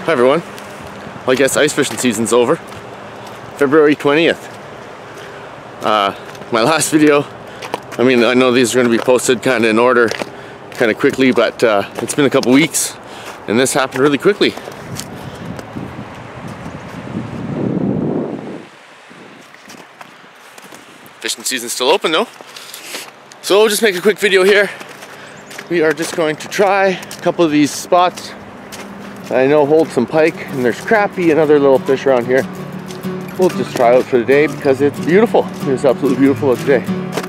Hi everyone. Well, I guess ice fishing season's over. February 20th. My last video, I mean, I know these are going to be posted kind of in order, kind of quickly, but it's been a couple weeks and this happened really quickly. Fishing season's still open though. So we'll just make a quick video here. We are just going to try a couple of these spots. I know hold some pike, and there's crappie and other little fish around here. We'll just try out for the day because it's beautiful. It's absolutely beautiful today.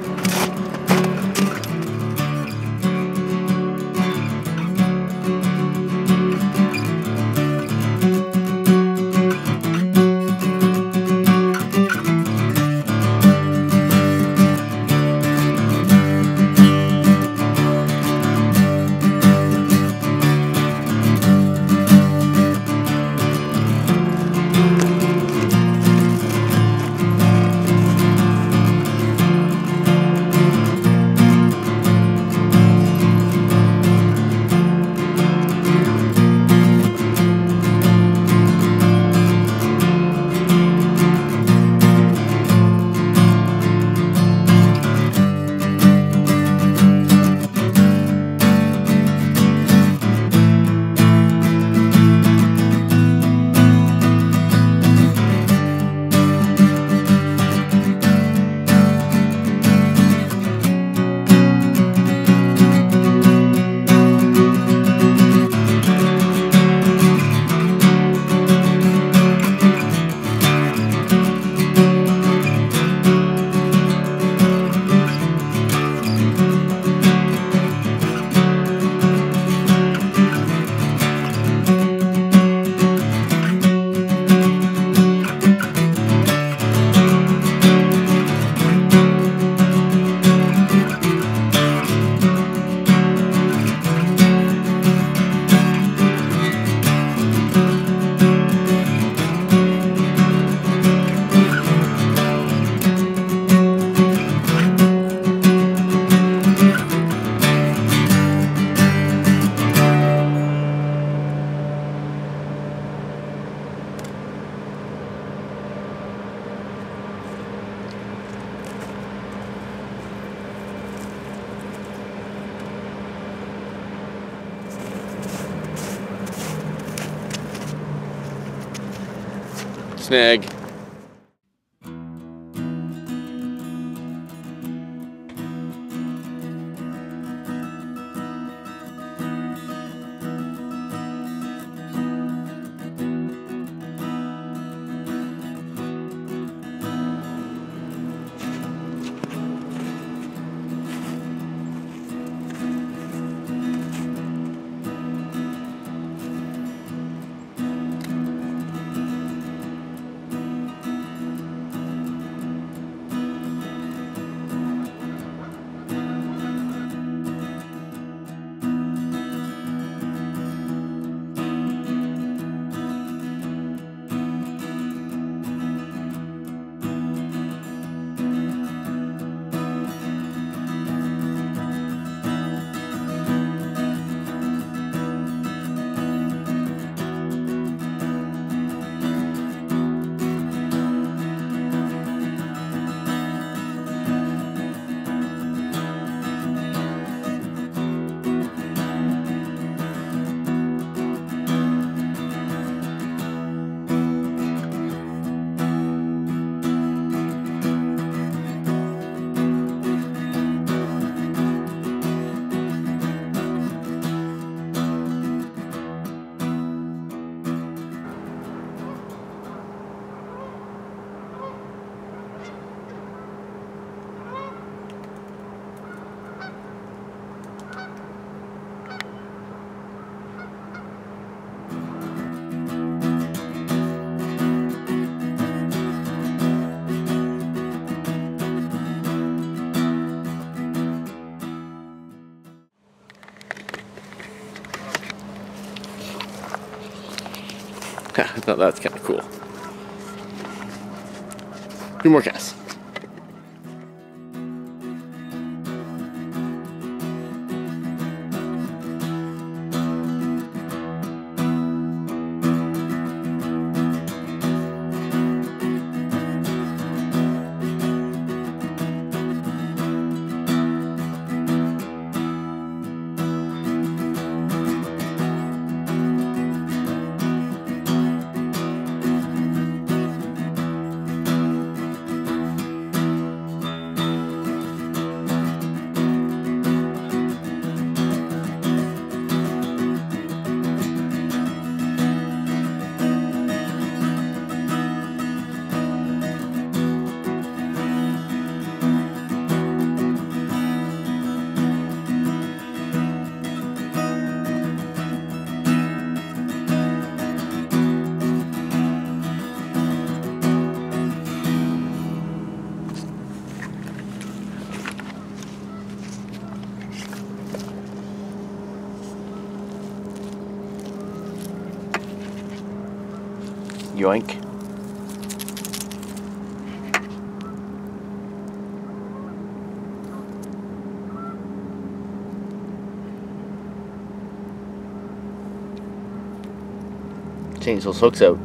Snag. I thought that's kind of cool. 2 more casts. Yoink. Change those hooks out.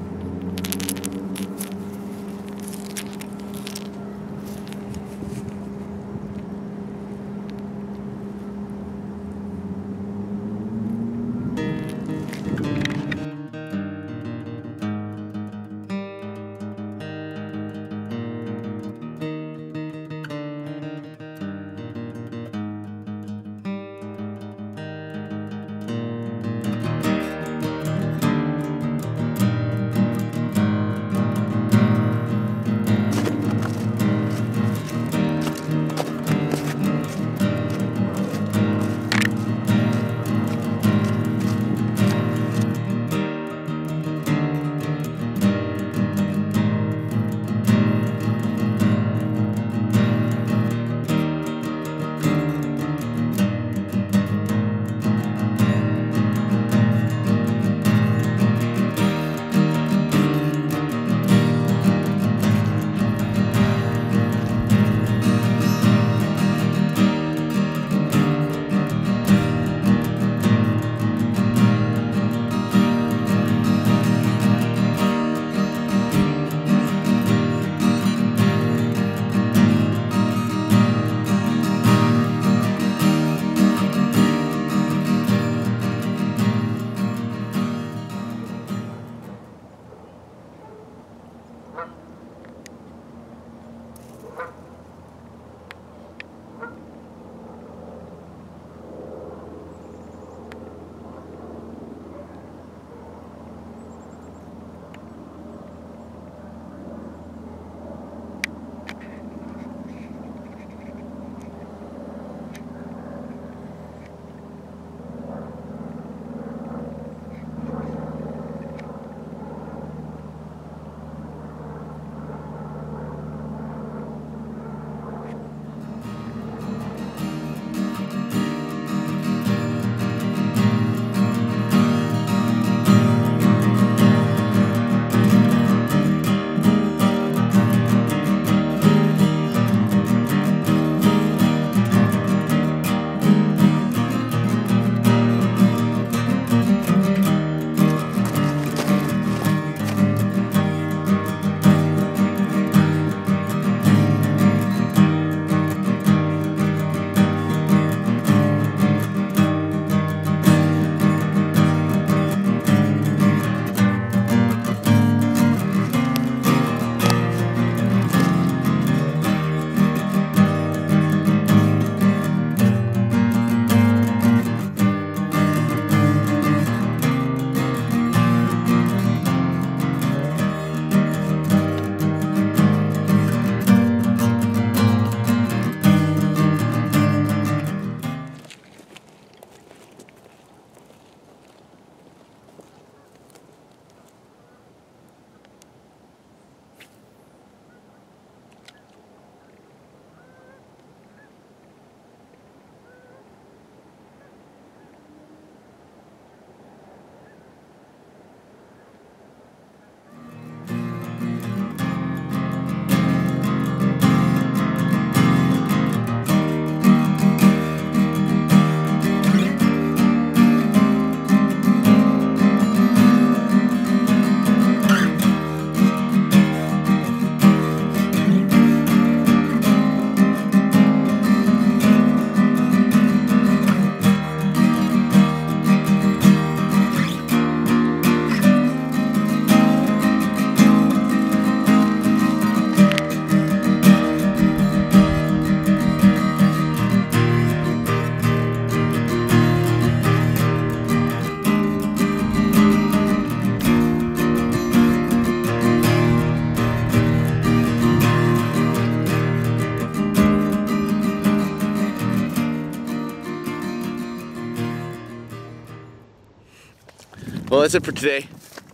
Well, that's it for today.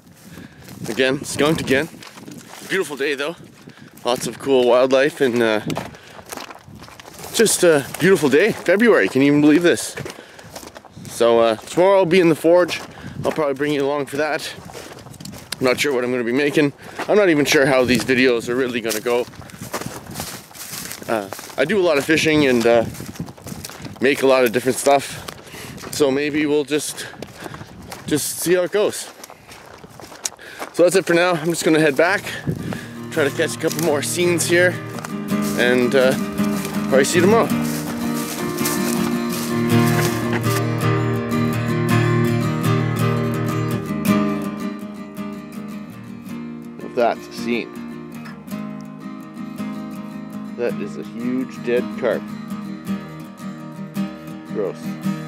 Again, skunked again. Beautiful day though. Lots of cool wildlife and just a beautiful day. February, can you even believe this? So tomorrow I'll be in the forge. I'll probably bring you along for that. I'm not sure what I'm going to be making. I'm not even sure how these videos are really going to go. I do a lot of fishing and make a lot of different stuff, so maybe we'll just see how it goes. So that's it for now. I'm just going to head back, try to catch a couple more scenes here, and probably see you tomorrow. That's a scene. That is a huge dead carp. Gross.